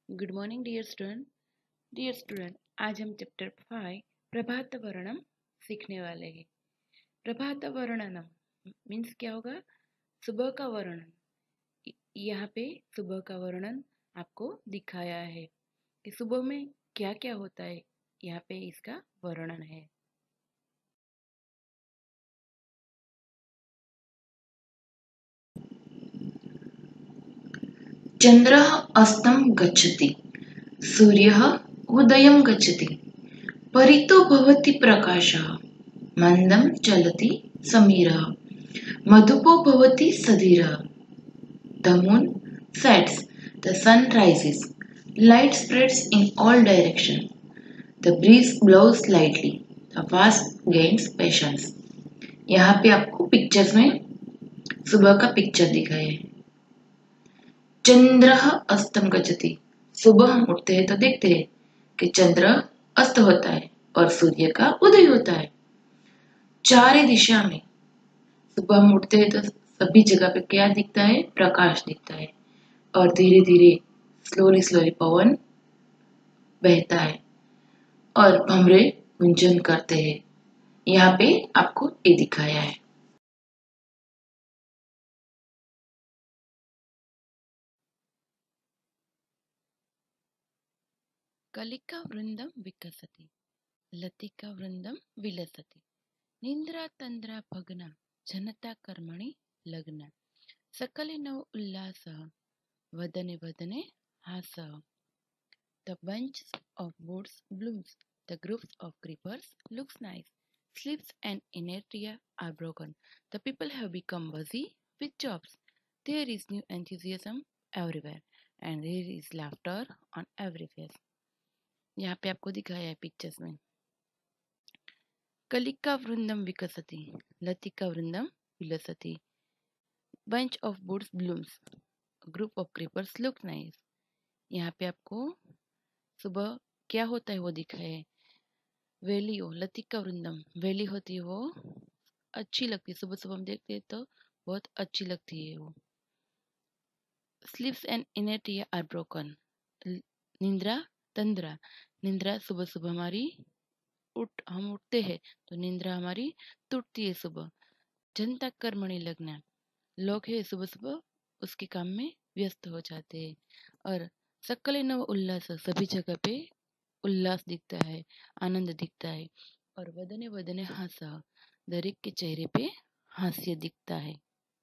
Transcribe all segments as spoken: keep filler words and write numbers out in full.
Good morning dear student. Dear student, आज हम chapter five प्रभात वर्णम सीखने वाले हैं। प्रभात वर्णनम मीन्स क्या होगा? सुबह का वर्णन। यहाँ पे सुबह का वर्णन आपको दिखाया है कि सुबह में क्या क्या होता है। यहाँ पे इसका वर्णन है। चंद्रः अस्तं गच्छति, सूर्यः उदयं गच्छति, परितो भवति प्रकाशः, मन्दं चलति समीरः, मधुपो भवति सधीरः. The moon sets, the sun rises, light spreads in all directions. The breeze blows lightly, the fast gains patience. यहाँ पे आपको पिक्चर्स में सुबह का पिक्चर दिखाया है। चंद्रः अस्तम गच्छति, सुबह हम उठते हैं तो देखते हैं कि चंद्र अस्त होता है और सूर्य का उदय होता है। चारे दिशा में सुबह हम उठते हैं तो सभी जगह पे क्या दिखता है? प्रकाश दिखता है और धीरे धीरे स्लोली स्लोली पवन बहता है और भमरे गुंजन करते हैं। यहाँ पे आपको ये दिखाया है। कलिका वृंदम विकसति, लतिका वृंदम विलसति, निंद्रा तंद्रा भग्ना, जनता कर्मणि लग्ना, सकले नव उल्लासः, वदने वदने हासः. The bunch of buds blooms, the groups of creepers looks nice. Sleeps and inertia are broken. The people have become busy with jobs. There is new enthusiasm everywhere and there is laughter on every face. यहाँ पे आपको दिखाया है pictures में। कलिका वृंदम विकसति, Latika वृंदम विलसति, bunch of buds blooms, group of creepers looks nice. यहाँ पे आपको सुबह क्या होता है वो दिखाया है। वेली हो, लतिका वृंदम, वेली होती है वो अच्छी लगती है। सुबह सुबह हम देखते हैं तो बहुत अच्छी लगती है वो। Sleeps and inertia are broken, निंद्रा तंद्रा, निंद्रा सुबह सुबह हमारी उठ हम उठते हैं तो निंद्रा हमारी टूटती है सुबह। जनता कर्मणि लगना, लोग है सुबह सुबह उसके काम में व्यस्त हो जाते हैं। और सकले नव उल्लास, सभी जगह पे उल्लास दिखता है, आनंद दिखता है। और वदने वदने हासा, दरेक के चेहरे पे हास्य दिखता है।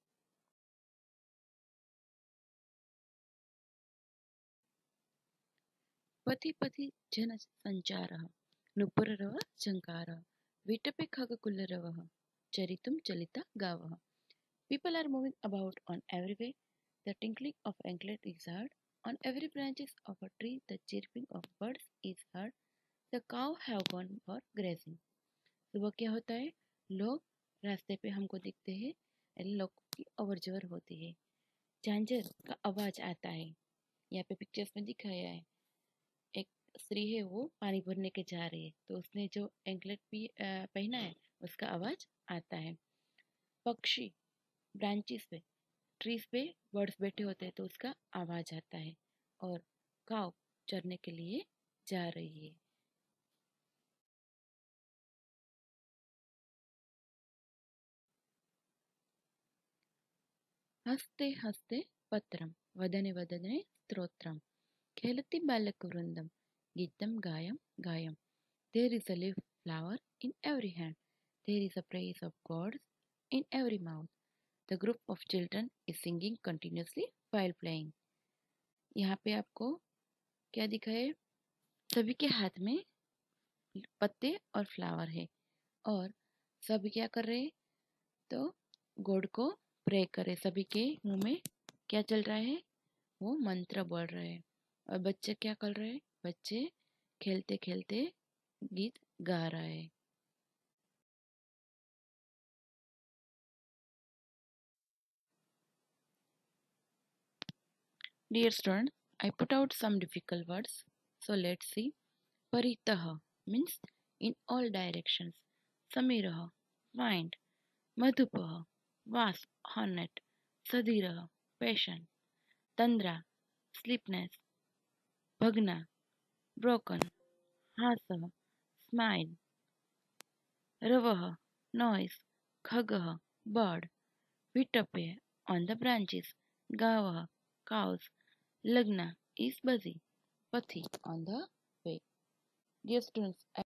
पति पति जन संचारः, नुपुररव झंकारः, विटपे खगकुलरवः, चरितुम चलिता गावः. People are moving about on every way. The tinkling of anklet is heard. On every branches of a tree the chirping of birds is heard. The cow have gone for grazing. सुबह क्या होता है? लोग रास्ते पे हमको दिखते हैं, लोगों की अवर जवर होती है। झांझर का आवाज आता है। यहाँ पे पिक्चर्स में दिखाया है, एक स्त्री है वो पानी भरने के जा रही है तो उसने जो एंकलेट भी पहना है उसका आवाज आता है। पक्षी ब्रांचेस पे, ट्रीज पे बर्ड्स बैठे होते हैं तो उसका आवाज आता है। और काव चरने के लिए जा रही है। हस्ते हस्ते पत्रम, वदने वदने stotram, खेलति बालकवृंदम, GITAM Gayam Gayam. There is a leaf flower in every hand. There is a praise of gods in every mouth. The group of children is singing continuously while playing. यहाँ पे आपको क्या दिखा है? सभी के हाथ में पत्ते और फ्लावर है और सभी क्या कर रहे हैं? तो गॉड को प्रे करे। सभी के मुंह में क्या चल रहा है? वो मंत्र बोल रहे हैं। और बच्चे क्या कर रहे हैं? बच्चे खेलते खेलते गीत गा रहे हैं। Dear students, I put out some difficult words. So let's see. Paritaha means in all directions. Samiraha, wind. Madhupaha, wasp, hornet. Sadhiraha, patient. Tandra, sleepiness. भग्ना, broken, हासः, smile, रवः, noise, खगः, bird, विटपे, on the branches, गावः, cows, लग्ना is busy, पथी on the way. Dear students,